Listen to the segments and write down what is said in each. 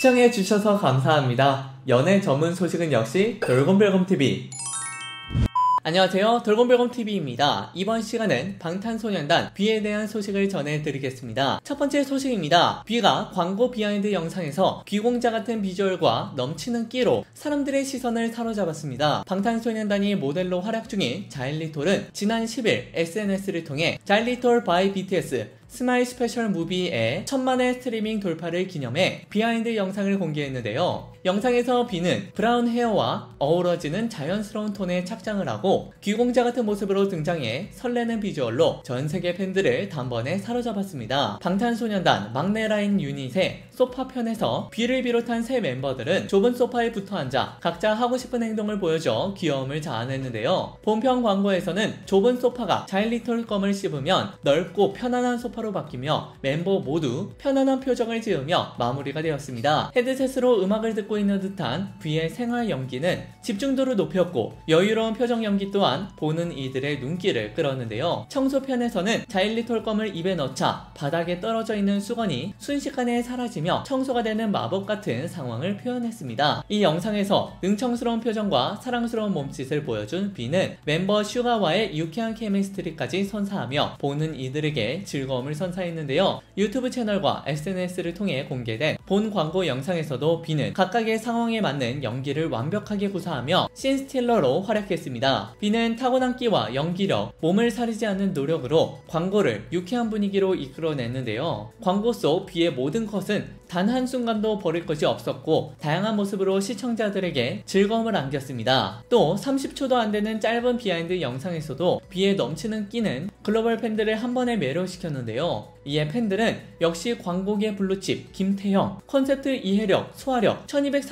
시청해주셔서 감사합니다. 연애 전문 소식은 역시 돌곰별곰TV. 안녕하세요, 돌곰별곰TV입니다. 이번 시간은 방탄소년단 B에 대한 소식을 전해드리겠습니다. 첫 번째 소식입니다. B가 광고 비하인드 영상에서 귀공자 같은 비주얼과 넘치는 끼로 사람들의 시선을 사로잡았습니다. 방탄소년단이 모델로 활약 중인 자일리톨은 지난 10일 SNS를 통해 자일리톨 by BTS 스마일 스페셜 무비의 1000만회 스트리밍 돌파를 기념해 비하인드 영상을 공개했는데요. 영상에서 B는 브라운 헤어와 어우러지는 자연스러운 톤의 착장을 하고 귀공자 같은 모습으로 등장해 설레는 비주얼로 전세계 팬들을 단번에 사로잡았습니다. 방탄소년단 막내 라인 유닛의 소파 편에서 B를 비롯한 세 멤버들은 좁은 소파에 붙어 앉아 각자 하고 싶은 행동을 보여줘 귀여움을 자아냈는데요. 본편 광고에서는 좁은 소파가 자일리톨 껌을 씹으면 넓고 편안한 소파로 바뀌며 멤버 모두 편안한 표정을 지으며 마무리가 되었습니다. 헤드셋으로 음악을 듣고 있는 듯한 B의 생활 연기는 집중도를 높였고 여유로운 표정 연기 또한 보는 이들의 눈길을 끌었는데요. 청소편에서는 자일리톨 껌을 입에 넣자 바닥에 떨어져 있는 수건이 순식간에 사라지며 청소가 되는 마법 같은 상황을 표현했습니다. 이 영상에서 능청스러운 표정과 사랑스러운 몸짓을 보여준 B는 멤버 슈가와의 유쾌한 케미스트리까지 선사하며 보는 이들에게 즐거움을 선사했는데요. 유튜브 채널과 SNS를 통해 공개된 본 광고 영상에서도 B는 각각의 상황에 맞는 연기를 완벽하게 구사하며 씬스틸러로 활약했습니다. B는 타고난 끼와 연기력, 몸을 사리지 않는 노력으로 광고를 유쾌한 분위기로 이끌어냈는데요. 광고 속 B의 모든 컷은 단 한순간도 버릴 것이 없었고 다양한 모습으로 시청자들에게 즐거움을 안겼습니다. 또 30초도 안되는 짧은 비하인드 영상에서도 B의 넘치는 끼는 글로벌 팬들을 한 번에 매료시켰는데요. 이에 팬들은 역시 광고계 블루칩 김태형, 컨셉트 이해력, 소화력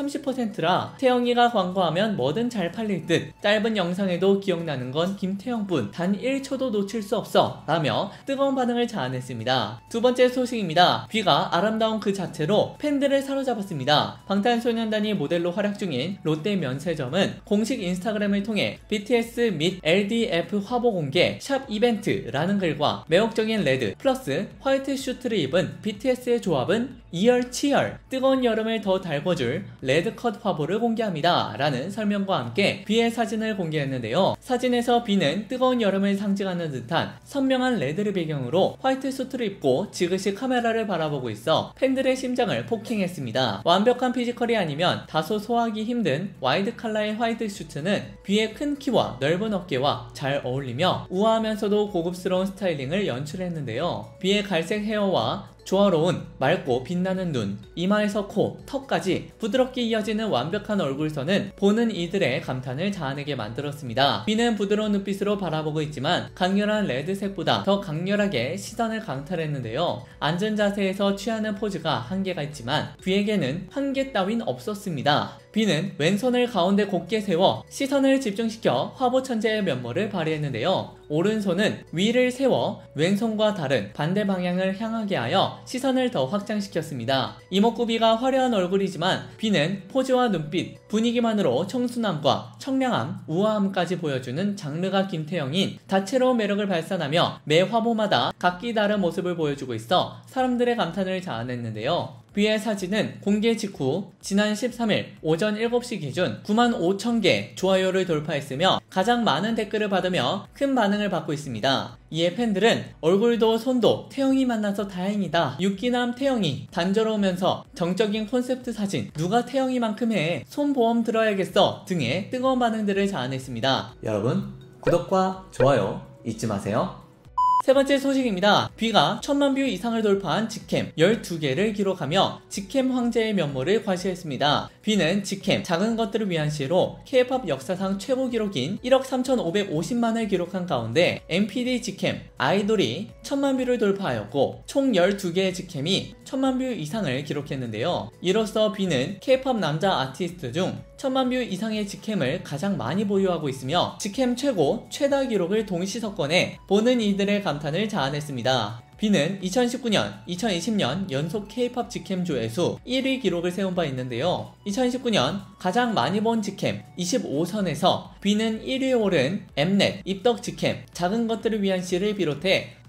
1230%라 태형이가 광고하면 뭐든 잘 팔릴 듯 짧은 영상에도 기억나는 건 김태형뿐 단 1초도 놓칠 수 없어 라며 뜨거운 반응을 자아냈습니다. 두 번째 소식입니다. B가 아름다운 그 자체로 팬들을 사로잡았습니다. 방탄소년단이 모델로 활약 중인 롯데 면세점은 공식 인스타그램을 통해 BTS 및 LDF 화보 공개 샵 이벤트라는 글과 매혹적인 레드 플러스 화이트 슈트를 입은 BTS의 조합은 이열치열 뜨거운 여름을 더 달궈줄 레드컷 화보를 공개합니다 라는 설명과 함께 B의 사진을 공개했는데요. 사진에서 B는 뜨거운 여름을 상징하는 듯한 선명한 레드를 배경으로 화이트 슈트를 입고 지그시 카메라를 바라보고 있어 팬들의 심장을 폭행했습니다. 완벽한 피지컬이 아니면 다소 소화하기 힘든 와이드 컬러의 화이트 슈트는 B의 큰 키와 넓은 어깨와 잘 어울리며 우아하면서도 고급스러운 스타일링을 연출했는데요. B의 갈색 헤어와 조화로운 맑고 빛나는 눈, 이마에서 코, 턱까지 부드럽게 이어지는 완벽한 얼굴선은 보는 이들의 감탄을 자아내게 만들었습니다. B는 부드러운 눈빛으로 바라보고 있지만 강렬한 레드색보다 더 강렬하게 시선을 강탈했는데요. 앉은 자세에서 취하는 포즈가 한계가 있지만 B에게는 한계 따윈 없었습니다. B는 왼손을 가운데 곧게 세워 시선을 집중시켜 화보 천재의 면모를 발휘했는데요. 오른손은 위를 세워 왼손과 다른 반대 방향을 향하게 하여 시선을 더 확장시켰습니다. 이목구비가 화려한 얼굴이지만 B는 포즈와 눈빛, 분위기만으로 청순함과 청량함, 우아함까지 보여주는 장르가 김태형인 다채로운 매력을 발산하며 매 화보마다 각기 다른 모습을 보여주고 있어 사람들의 감탄을 자아냈는데요. B의 사진은 공개 직후 지난 13일 오전 7시 기준 95,000개 좋아요를 돌파했으며 가장 많은 댓글을 받으며 큰 반응을 받고 있습니다. 이에 팬들은 얼굴도 손도 태형이 만나서 다행이다, 육기남 태형이 단조로우면서 정적인 콘셉트 사진 누가 태형이만큼 해, 손보험 들어야겠어 등의 뜨거운 반응들을 자아냈습니다. 여러분 구독과 좋아요 잊지 마세요. 세 번째 소식입니다. B가 1000만 뷰 이상을 돌파한 직캠 12개를 기록하며 직캠 황제의 면모를 과시했습니다. B는 직캠 작은 것들을 위한 시로 K-POP 역사상 최고 기록인 1억 3,550만을 기록한 가운데 MPD 직캠 아이돌이 1000만 뷰를 돌파하였고 총 12개의 직캠이 1000만 뷰 이상을 기록했는데요. 이로써 B는 K-POP 남자 아티스트 중 1000만 뷰 이상의 직캠을 가장 많이 보유하고 있으며 직캠 최고 최다 기록을 동시석권해 보는 이들의 감탄을 자아냈습니다. B는 2019년, 2020년 연속 K-POP 직캠 조회수 1위 기록을 세운 바 있는데요. 2019년 가장 많이 본 직캠 25선에서 B는 1위에 오른 엠넷 입덕 직캠 작은 것들을 위한 시를 비롯해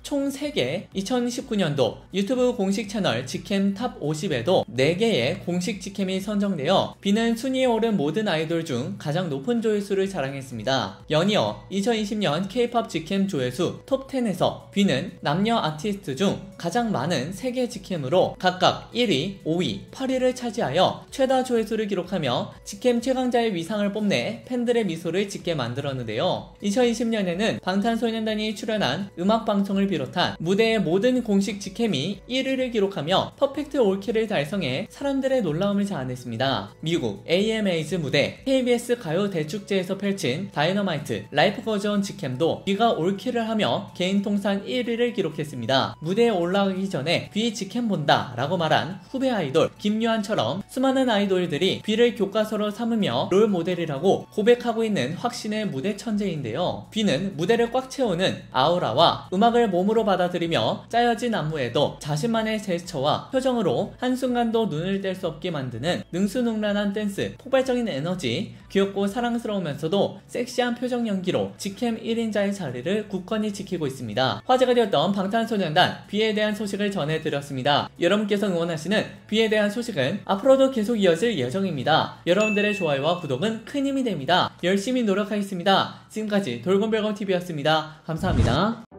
총 3개, 2019년도 유튜브 공식 채널 직캠 탑 50에도 4개의 공식 직캠이 선정되어 B는 순위에 오른 모든 아이돌 중 가장 높은 조회수를 자랑했습니다. 연이어 2020년 K-POP 직캠 조회수 톱 10에서 B는 남녀 아티스트 중 가장 많은 3개 직캠으로 각각 1위, 5위, 8위를 차지하여 최다 조회수를 기록하며 직캠 최강자의 위상을 뽐내 팬들의 미소를 짓게 만들었는데요. 2020년에는 방탄소년단이 출연한 음악방송을 비롯한 무대의 모든 공식 직캠이 1위를 기록하며 퍼펙트 올킬을 달성해 사람들의 놀라움을 자아냈습니다. 미국 AMA's 무대 KBS 가요 대축제에서 펼친 다이너마이트 라이프 버전 직캠도 B가 올킬을 하며 개인 통산 1위를 기록했습니다. 무대에 올라가기 전에 B 직캠 본다 라고 말한 후배 아이돌 김유한처럼 수많은 아이돌들이 B를 교과서로 삼으며 롤 모델이라고 고백하고 있는 확신의 무대 천재인데요. B는 무대를 꽉 채우는 아우라와 음악을 몸으로 받아들이며 짜여진 안무에도 자신만의 제스처와 표정으로 한순간도 눈을 뗄 수 없게 만드는 능수능란한 댄스, 폭발적인 에너지, 귀엽고 사랑스러우면서도 섹시한 표정 연기로 직캠 1인자의 자리를 굳건히 지키고 있습니다. 화제가 되었던 방탄소년단 B에 대한 소식을 전해드렸습니다. 여러분께서 응원하시는 B에 대한 소식은 앞으로도 계속 이어질 예정입니다. 여러분들의 좋아요와 구독은 큰 힘이 됩니다. 열심히 노력하겠습니다. 지금까지 돌곰별검TV였습니다. 감사합니다.